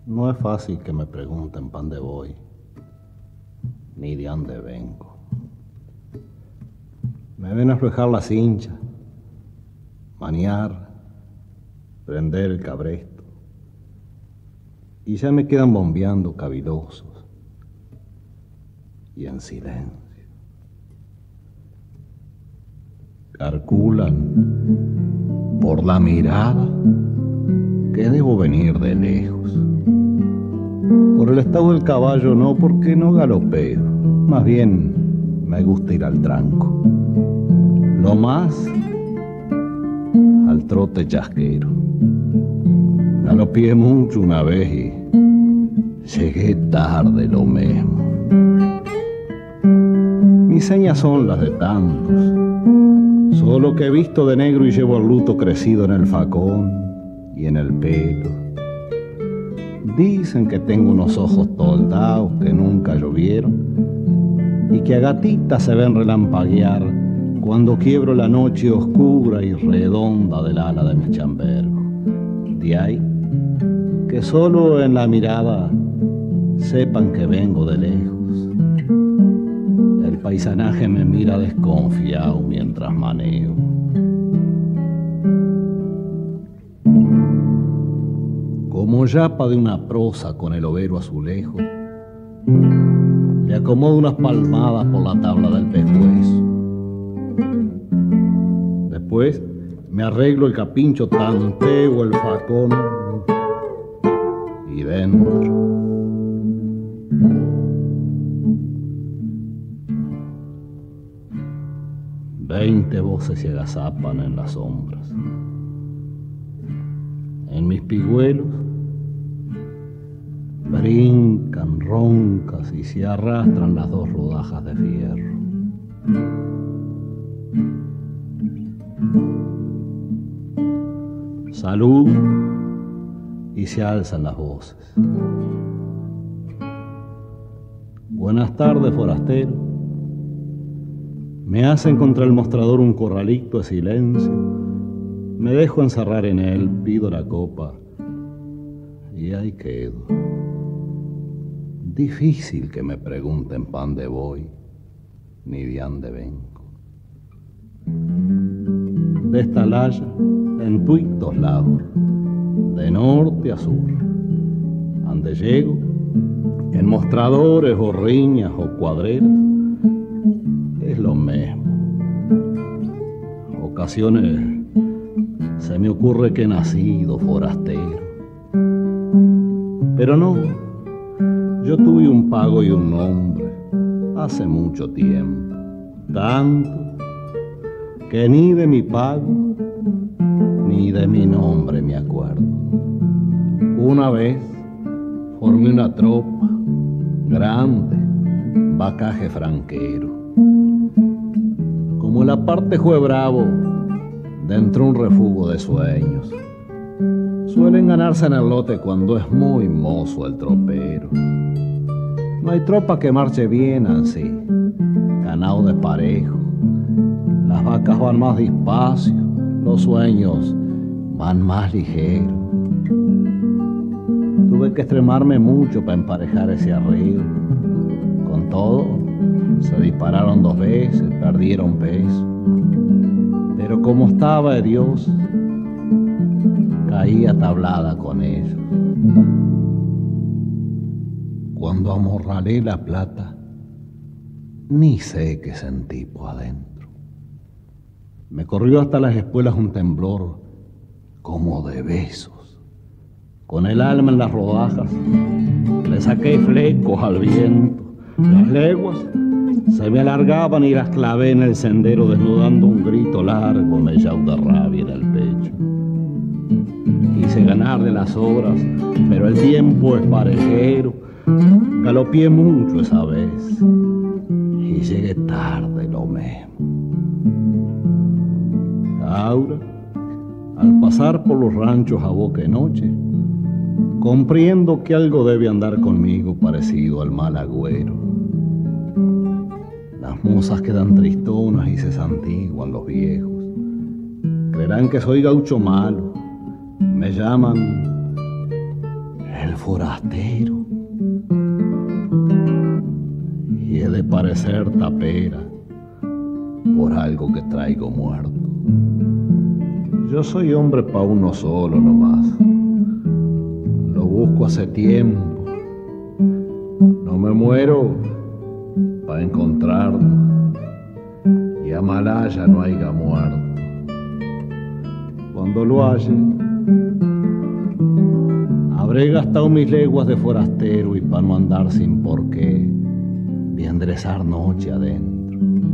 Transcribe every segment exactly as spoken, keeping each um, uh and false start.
No es fácil que me pregunten pan de voy, ni de dónde vengo. Me ven aflojar las hinchas, maniar, prender el cabresto, y ya me quedan bombeando cavilosos y en silencio. Calculan por la mirada que debo venir de lejos. Por el estado del caballo no, porque no galopeo, más bien me gusta ir al tranco. Lo más al trote chasquero. Galopié mucho una vez y llegué tarde lo mismo. Mis señas son las de tantos, solo que he visto de negro y llevo el luto crecido en el facón y en el pelo. Dicen que tengo unos ojos toldados que nunca llovieron y que a gatitas se ven relampaguear cuando quiebro la noche oscura y redonda del ala de mi chambergo. De ahí que solo en la mirada sepan que vengo de lejos. El paisanaje me mira desconfiado mientras maneo. Como yapa de una prosa con el overo azulejo, le acomodo unas palmadas por la tabla del pescuezo. Después me arreglo el capincho, tanteo el facón y dentro. Veinte voces se agazapan en las sombras. En mis pigüelos brincan roncas y se arrastran las dos rodajas de fierro. Salud y se alzan las voces. Buenas tardes, forastero. Me hacen contra el mostrador un corralito de silencio. Me dejo encerrar en él, pido la copa y ahí quedo. Difícil que me pregunten pan de voy, ni de ande vengo. De esta laya, en tuitos lados, de norte a sur, ande llego, en mostradores o riñas o cuadreras, es lo mismo. Ocasiones se me ocurre que he nacido forastero, pero no, yo tuve un pago y un nombre hace mucho tiempo, tanto que ni de mi pago ni de mi nombre me acuerdo. Una vez formé una tropa grande, bacaje franquero. Como la parte fue bravo, dentro un refugo de sueños. Suelen ganarse en el lote cuando es muy mozo el tropero. No hay tropa que marche bien así, ganado de parejo. Las vacas van más despacio, los sueños van más ligeros. Tuve que extremarme mucho para emparejar ese arreo. Con todo, se dispararon dos veces, perdieron peso. Pero como estaba de Dios, caía tablada con ellos. Cuando amorralé la plata, ni sé qué sentí por adentro. Me corrió hasta las espuelas un temblor como de besos. Con el alma en las rodajas, le saqué flecos al viento. Las leguas se me alargaban y las clavé en el sendero, desnudando un grito largo, mellao de rabia en el pecho. Quise ganar de las horas, pero el tiempo es parejero. Galopié mucho esa vez y llegué tarde lo mismo. Ahora, al pasar por los ranchos a boca de noche, comprendo que algo debe andar conmigo parecido al mal agüero. Las mozas quedan tristonas y se santiguan los viejos. Creerán que soy gaucho malo. Me llaman el forastero, y he de parecer tapera por algo que traigo muerto. Yo soy hombre pa' uno solo nomás, lo busco hace tiempo, no me muero pa' encontrarlo, y a Malaya no haya muerto. Cuando lo halle, habré gastado mis leguas de forastero, y pa' no andar sin por qué, vi enderezar noche adentro.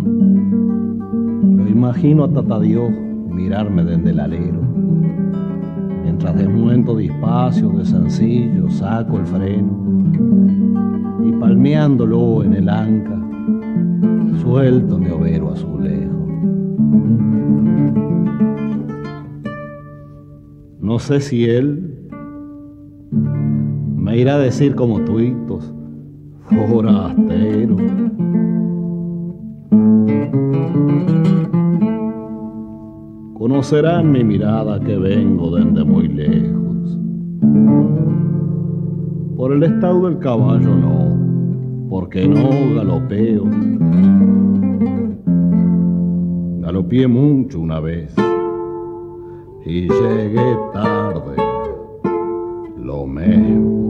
Lo imagino a Tatadiós mirarme desde el alero, mientras desmuento despacio, de sencillo, saco el freno, y palmeándolo en el anca, suelto mi overo azulejo. No sé si él me irá a decir como tuitos, forastero. Conocerán mi mirada que vengo desde muy lejos. Por el estado del caballo no, porque no galopeo. Galopié mucho una vez y llegué tarde, lo mismo.